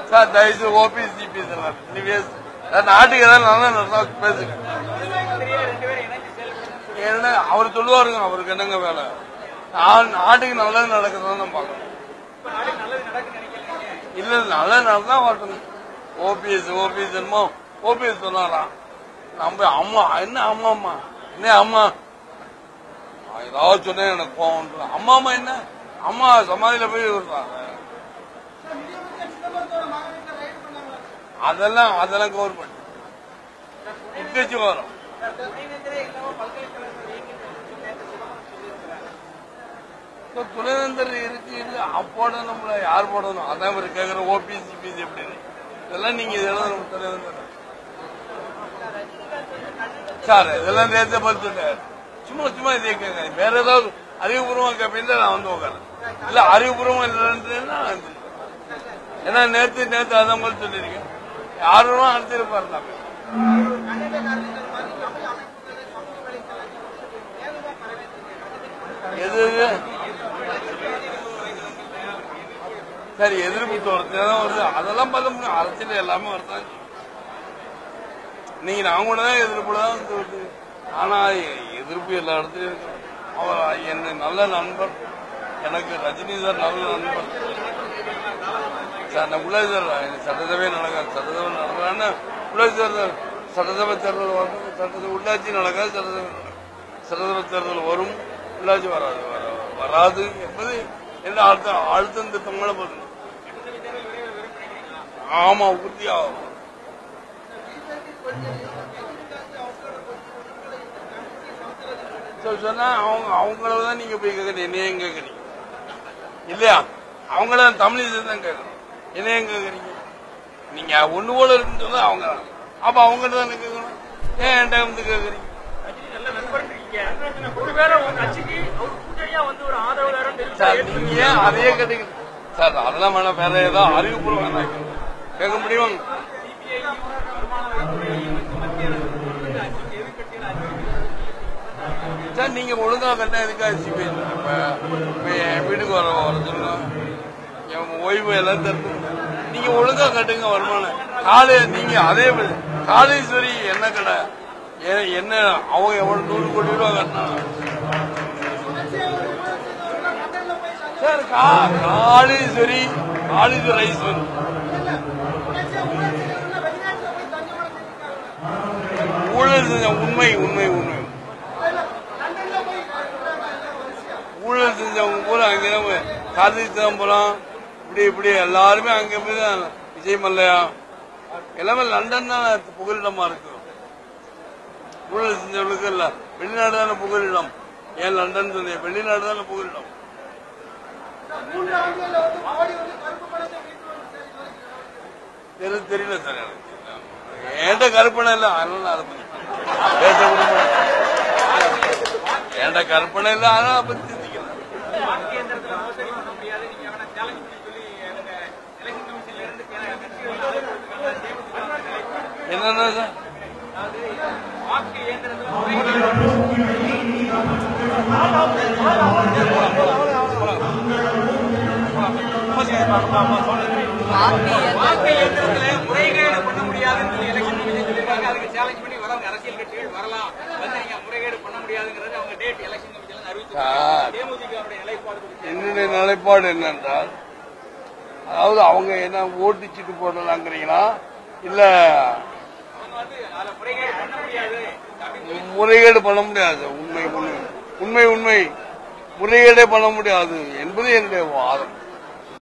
Sir தயவுசெய்து OPS GPS நாட்டுக்கு ஏதாவது நல்லா பேசுங்க. என்ன அவர் சொல்லுவாருங்க, அவருக்கு என்னங்க வேலை? நாட்டுக்கு நல்லது நடக்குதுன்னு பாக்கணும். இல்ல நல்லது நடந்தா வரட்டும். ஓபிஎஸ் என்னமோ ஓபிஎஸ் சொன்னாராம். நம்ம அம்மா என்ன அம்மா என்ன அம்மா ஏதாவது சொன்ன எனக்கு கோவம். அம்மா என்ன அம்மா சமாதியில போய் விடுறாங்க. அதெல்லாம் கவர்மெண்ட் உட்கட்சி வரும். துணைவேந்தர் இருக்கு இல்ல அப்போட நம்மள யார் போடணும் அதான் இவர் கேட்கிற ஓபிஎஸ் ஜிபிஎஸ் எப்படின்னு இதெல்லாம் நீங்க இதெல்லாம் துணைவேந்தர் சார் இதெல்லாம் நேரத்தை பார்த்துட்டு சும்மா இதே கேட்க வேற ஏதாவது அறிவுபூர்வமா கேட்பீங்க நான் வந்து உட்கார இல்ல அறிவுபூர்வமா இல்லைன்னா ஏன்னா நேத்து அதான் போல சொல்லிருக்கேன். யாரும் அனுப்பிச்சிருப்பாரு நாங்க எது சரி எதிர்ப்பு தோறதுதான் வருது. அதெல்லாம் பார்க்க முடியும். அரசியல் எல்லாமே வருதான். நீங்க நான் கூட தான் எதிர்ப்புதான் வருது. ஆனா எதிர்ப்பு எல்லா இடத்துலயும் இருக்கு. அவர் என்ன நல்ல நண்பர். எனக்கு ரஜினி சார் நல்ல நண்பர் சார். நான் உள்ளே சார் சட்டசபை நடக்காது. சட்டசபை நடக்காதுன்னா உள்ளே சார் சட்டசபை தேர்தல் வரும். சட்டசபை உள்ளாட்சி நடக்காது. சட்டசபை தேர்தல் வரும். உள்ளாட்சி வராது என்பது என்ன அழுத்தம் திட்டமான பதில். ஆமா உறுதியாகும். சொன்னா அவங்களதான் நீங்க போய் கேட்கறீங்க. என்னையும் கேட்கறீங்க இல்லையா? அவங்கள தமிழிசை தான் கேட்கணும். என்னையும் கேட்கறீங்க. நீங்க ஒண்ணு போல இருக்குன்னு சொன்னா அவங்க அப்ப அவங்ககிட்ட தானே கேட்கணும். ஏன் என்கிட்ட வந்து கேட்கறீங்க? சார் நீங்க ஏன் அதையே கேட்டீங்க சார்? அதெல்லாம் வேணாம். வேற ஏதாவது அறிவுபூர்வம் கேட்க முடியுமாங்க? சார் நீங்க ஒழுங்கா கண்டா எதுக்காக சிபிஐ வீட்டுக்கு வர சொல்லுங்க. ஓய்வு எல்லாம் தருது. நீங்க ஒழுங்கா கட்டுங்க வருமானம். நீங்க அதே காளீஸ்வரி என்ன கடை என்ன அவங்க எவ்வளவு 100 கோடி ரூபாய் கட்டினாங்க சார். காளீஸ்வரி ஊழல் செஞ்ச உண்மை ஊழல் செஞ்சவங்க பூரா அங்கே கார்த்தி சிதம்பரம் இப்படி எல்லாருமே அங்க போய்தான். விஜய் மல்லையா எல்லாமே லண்டன் தான் புகலிடமா இருக்கு. ஊழல் செஞ்சவர்களுக்கு இல்ல வெளிநாடு தானே புகலிடம். ஏன் லண்டன் சொன்னீங்க? வெளிநாடு தானே புகலிடம். தெரியல சார் எனக்கு. என்கிட்ட கற்பனை இல்லை. அதனால அதை பத்தி பேச முடியும். என்கிட்ட கற்பனை இல்லை. அதனால அதை பத்தி சிந்திக்கிறேன். என்னன்னா சார் முறைகேடு பண்ண முடியாதுன்னு சொல்லி எலெக்ஷன் கமிஷன் சொல்லிருக்காங்க. அதுக்கு சேலஞ்ச் பண்ணி வரவங்க அரசியல் கட்சிகள் வரலாம். வந்து நீங்க முறைகேடு பண்ண முடியாதுங்கிறது அவங்க டேட் எலெக்ஷன் கமிஷன் அறிவிச்சிருக்காங்க. தேமுதிகவுடைய நிலைப்பாடு என்னுடைய நிலைப்பாடு என்னென்றால் அதாவது அவங்க என்ன ஓட்டிச்சுட்டு போடலாங்கிறீங்களா இல்ல முறைகேடு பண்ண முடியாது. உண்மை முறைகேடே பண்ண முடியாது என்பது என்னுடைய வாதம்.